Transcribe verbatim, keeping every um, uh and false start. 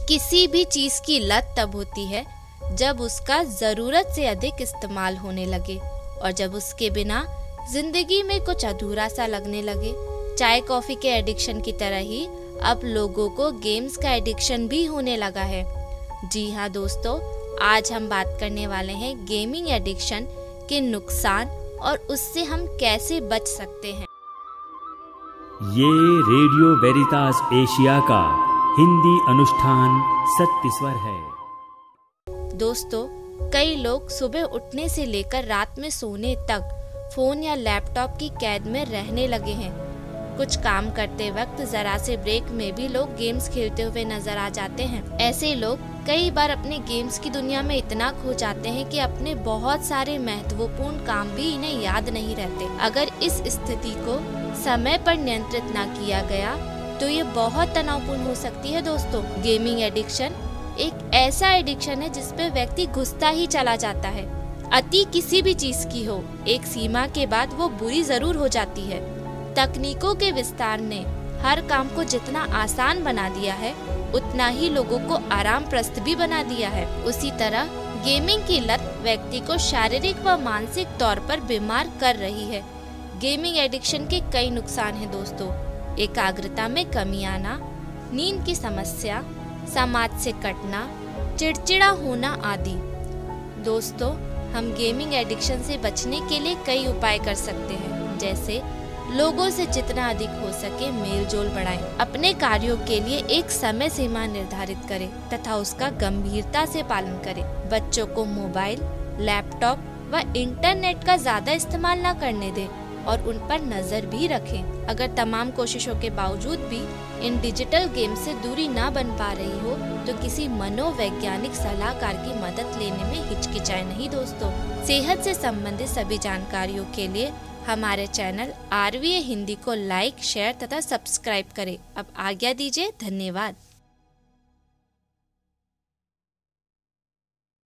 किसी भी चीज की लत तब होती है जब उसका जरूरत से अधिक इस्तेमाल होने लगे और जब उसके बिना जिंदगी में कुछ अधूरा सा लगने लगे। चाय कॉफी के एडिक्शन की तरह ही अब लोगों को गेम्स का एडिक्शन भी होने लगा है। जी हाँ दोस्तों, आज हम बात करने वाले हैं गेमिंग एडिक्शन के नुकसान और उससे हम कैसे बच सकते हैं। ये रेडियो वेरितास एशिया का हिंदी अनुष्ठान सत्य स्वर है। दोस्तों, कई लोग सुबह उठने से लेकर रात में सोने तक फोन या लैपटॉप की कैद में रहने लगे हैं। कुछ काम करते वक्त जरा से ब्रेक में भी लोग गेम्स खेलते हुए नजर आ जाते हैं। ऐसे लोग कई बार अपने गेम्स की दुनिया में इतना खो जाते हैं कि अपने बहुत सारे महत्वपूर्ण काम भी इन्हें याद नहीं रहते। अगर इस स्थिति को समय पर नियंत्रित ना किया गया तो ये बहुत तनावपूर्ण हो सकती है। दोस्तों, गेमिंग एडिक्शन एक ऐसा एडिक्शन है जिसपे व्यक्ति घुसता ही चला जाता है। अति किसी भी चीज की हो, एक सीमा के बाद वो बुरी जरूर हो जाती है। तकनीकों के विस्तार ने हर काम को जितना आसान बना दिया है उतना ही लोगों को आरामप्रस्त भी बना दिया है। उसी तरह गेमिंग की लत व्यक्ति को शारीरिक व मानसिक तौर पर बीमार कर रही है। गेमिंग एडिक्शन के कई नुकसान हैं दोस्तों। एकाग्रता में कमी आना, नींद की समस्या, समाज से कटना, चिड़चिड़ा होना आदि। दोस्तों, हम गेमिंग एडिक्शन से बचने के लिए कई उपाय कर सकते हैं, जैसे लोगों से जितना अधिक हो सके मेल जोल बढ़ाएं, अपने कार्यों के लिए एक समय सीमा निर्धारित करें तथा उसका गंभीरता से पालन करें। बच्चों को मोबाइल, लैपटॉप व इंटरनेट का ज्यादा इस्तेमाल न करने दें और उन पर नजर भी रखें। अगर तमाम कोशिशों के बावजूद भी इन डिजिटल गेम से दूरी ना बन पा रही हो तो किसी मनोवैज्ञानिक सलाहकार की मदद लेने में हिचकिचाए नहीं। दोस्तों, सेहत से संबंधित सभी जानकारियों के लिए हमारे चैनल आरवीए हिंदी को लाइक, शेयर तथा सब्सक्राइब करें। अब आज्ञा दीजिए। धन्यवाद।